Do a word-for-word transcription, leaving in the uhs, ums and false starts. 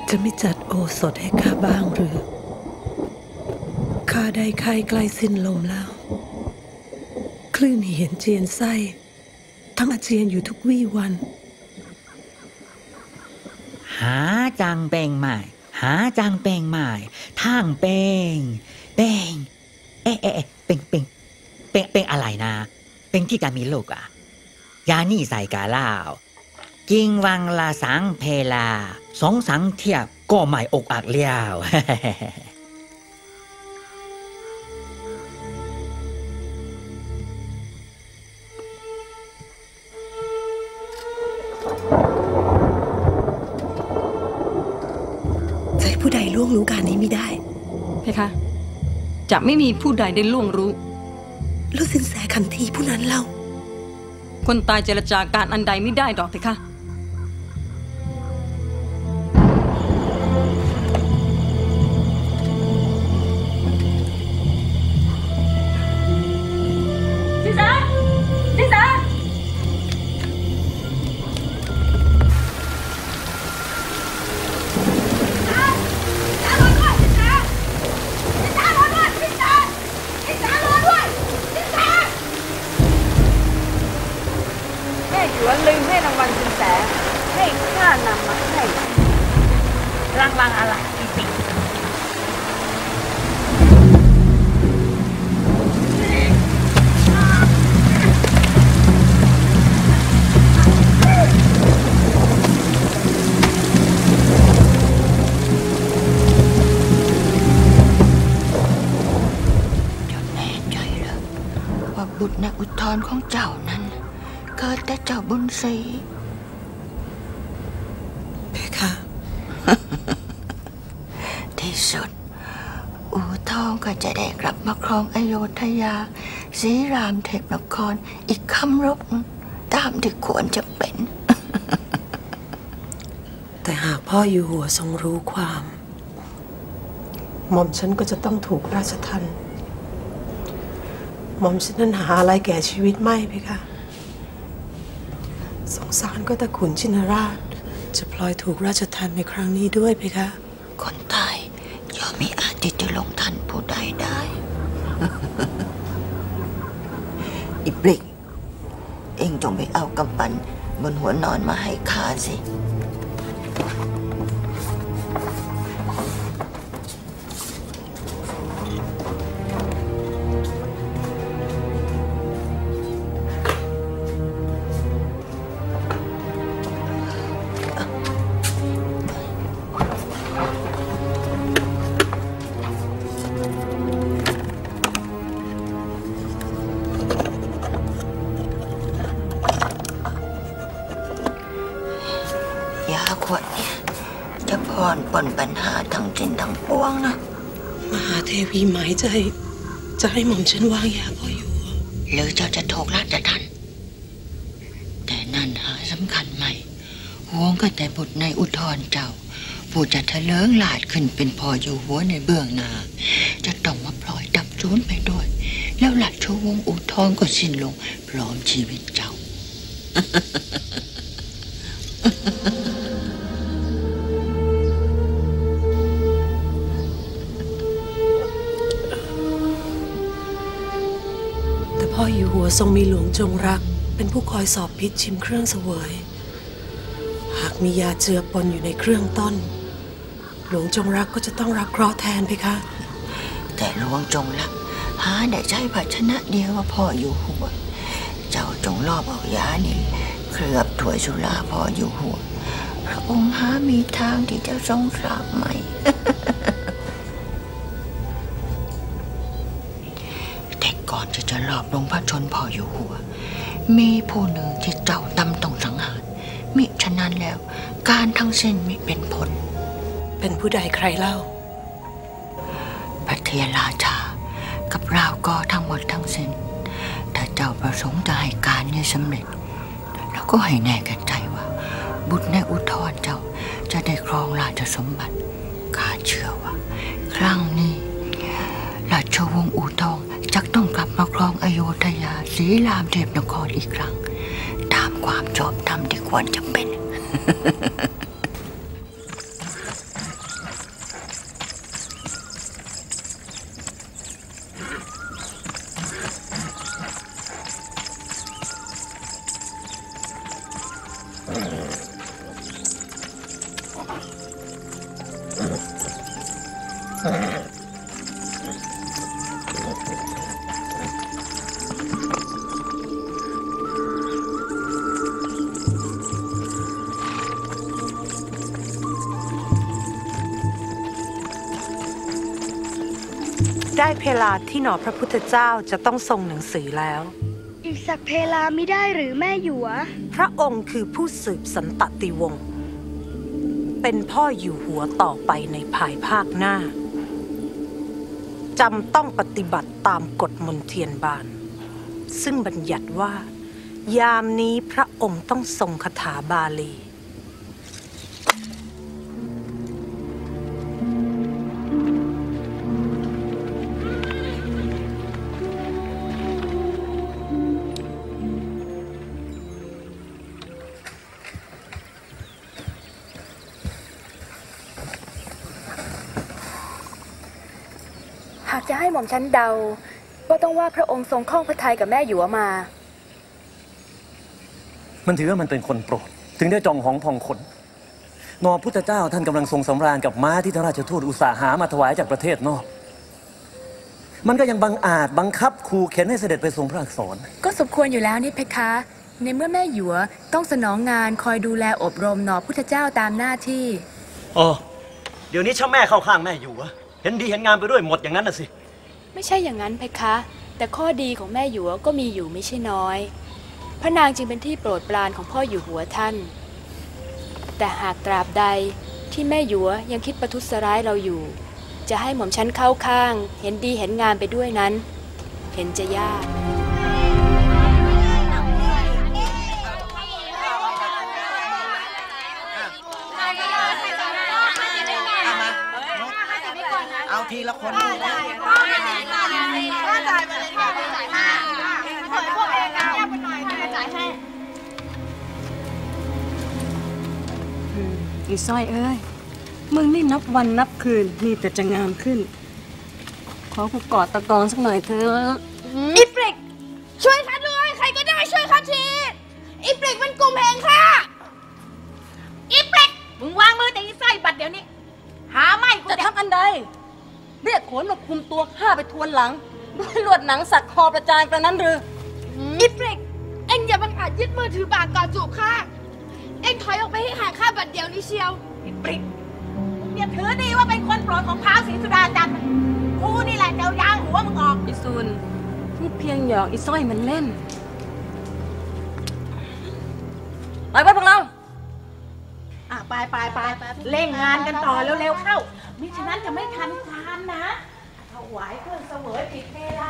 จะไม่จัดโอสถให้ข้าบ้างหรือข้าได้ไข้ใกล้สิ้นลมแล้วคลื่นเหียนเจียนไส้ทั้งอาเจียนอยู่ทุกวี่วันหาจังเป่งใหม่หาจังเป่งใหม่ทางเป่งเป่งเอ๊ะเอ๊ะเป่งเป่งเป่งเป่งอะไรนะเป่งที่กามีลูกอ่ะยานี่ใส่กาลาวกิงวังละสังเพลาสองสังเทียบก็ไม่อกอักเลี้ยวจะให้ผู้ใดล่วงรู้การนี้ไม่ได้เพคะจะไม่มีผู้ใดได้ล่วงรู้แล้วสินแสขันทีผู้นั้นเล่าคนตายเจรจาการอันใดไม่ได้ดอกเพคะลืมให้รางวัลสินแสให้ข้านำมาให้รางวัลอะไรอีปิเจ้าแน่ใจเหรอว่าบุตรในอุทธรของเจ้านั้นเกิดแต่เจ้าบุญศรีเพคะที่สุดอู่ทองก็จะได้กลับมาครองอโยธยาศรีรามเทพนครอีกคำรบตามที่ควรจะเป็นแต่หากพ่ออยู่หัวทรงรู้ความหม่อมฉันก็จะต้องถูกราชทัณฑ์หม่อมฉันนั้นหาอะไรแก่ชีวิตไม่เพคะสงสารก็ตะขุนชินราชจะพลอยถูกราชทัณฑ์ในครั้งนี้ด้วยเพคะคนตายย่อมมีอาจที่จะลงทันผู้ใดได้ อิบลิกเอ็งจงไปเอากำปั้นบนหัวนอนมาให้ข้าสิขวดเนี่ยจะพรปนปัญหาทั้งจินทั้งปวงนะมหาเทวีหมายใจจะให้หม่อมฉันวางยาพ่ออยู่หรือเจ้าจะถูกราชทัณฑ์แต่นั่นหาสำคัญไหมห่วงก็แต่บุตรในอุทธรเจ้าผู้จะเถลิงลาดขึ้นเป็นพ่ออยู่หัวในเบื้องหน้าจะต้องมาปล่อยดับสูญไปด้วยแล้วราชวงศ์อุทธรก็สิ้นลงพร้อมชีวิตเจ้าพ่ออยู่หัวทรงมีหลวงจงรักเป็นผู้คอยสอบพิษชิมเครื่องเสวยหากมียาเจือปนอยู่ในเครื่องต้นหลวงจงรักก็จะต้องรับเคราะห์แทนเพคะแต่หลวงจงรักหาได้ใช้ภาชนะเดียวว่าพ่ออยู่หัวเจ้าจงรอบเอายานี่เคลือบถ้วยสุราพ่ออยู่หัวพระองค์หามีทางที่จะทรงทราบไหม ก่อนที่จะลอบลงพระชนพ่ออยู่หัวมีผู้หนึ่งที่เจ้าตำต้องสังหารมิฉะนั้นแล้วการทั้งสิ้นมิเป็นผลเป็นผู้ใดใครเล่าพระเทราชากับราวก็ทั้งหมดทั้งสิ้นถ้าเจ้าประสงค์จะให้การนี้สำเร็จแล้วก็ให้แน่แก่ใจว่าบุตรในอุทธรเจ้าจะได้ครองราชสมบัติข้าเชื่อว่าครั้งนี้ราชวงศ์อู่ทองจักต้องกลับมาครองอโยธยาศรีรามเทพนครอีกครั้งตามความชอบธรรมที่ควรจะเป็นได้เวลาที่หนอพระพุทธเจ้าจะต้องทรงหนังสือแล้วอีกสักเพลาไม่ได้หรือแม่หยวพระองค์คือผู้สืบสันตติวงศ์เป็นพ่ออยู่หัวต่อไปในภายภาคหน้าจำต้องปฏิบัติตามกฎมนเทียนบานซึ่งบัญญัติว่ายามนี้พระองค์ต้องทรงคาถาบาลีหากจะให้หม่อมชั้นเดาก็ต้องว่าพระองค์ทรงข้องพระทัยกับแม่หยวมามันถือว่ามันเป็นคนโปรดถึงได้จองหองพองคนนอพุทธเจ้าท่านกำลังทรงสำราญกับม้าที่ทราชทูตอุตสาหามาถวายจากประเทศนอกมันก็ยังบังอาจบังคับขู่เข็นให้เสด็จไปทรงพระอักษรก็สมควรอยู่แล้วนี่เพคะในเมื่อแม่หยวต้องสนองงานคอยดูแลอบรมนอพุทธเจ้าตามหน้าที่อ๋อเดี๋ยวนี้เจ้าแม่เข้าข้างแม่อยู่อะเห็นดีเห็นงามไปด้วยหมดอย่างนั้นน่ะสิไม่ใช่อย่างนั้นเพคะแต่ข้อดีของแม่หยวก็มีอยู่ไม่ใช่น้อยพระนางจึงเป็นที่โปรดปรานของพ่ออยู่หัวท่านแต่หากตราบใดที่แม่หยวยังคิดประทุษร้ายเราอยู่จะให้หม่อมชั้นเข้าข้างเห็นดีเห็นงามไปด้วยนั้นเห็นจะยากเอาทีละคนอีสร้อยเอ้ยมึงนี่นับวันนับคืนมีแต่จะงามขึ้นขอกูกอดตะกองสักหน่อยเถอะอีปริกช่วยข้าด้วยใครก็ได้ช่วยข้าทีอีปริกมันกลุ่มแห่งข้าอีปริกมึงวางมือแต่อีสร้อยบัดเดี๋ยวนี้หาไม่กูจะทำอันใดเรียกขนมาคุมตัวข้าไปทวนหลังด้วยลวดหนังสักคอประจานกระนั้นหรืออีปริกเอ็งอย่าบังอาจยึดมือถือบากกอดจูบข้าเอ็งถอยออกไปให้ห่างข้าบัดเดี๋ยวนี้เชียวอีปริกอย่าถือดีว่าเป็นคนโปรดของพระศรีสุดาจันทร์กูนี่แหละเจ้ายางหัวมึงออกอีซุนนี่เพียงหยอกอีสร้อยมันเล่นไปไปพวกเราอ่ะไปไปไปเร่งงานกันต่อเร็วๆเข้ามิฉะนั้นจะไม่ทันการนะถวายเครื่องเสวยผิดเวลา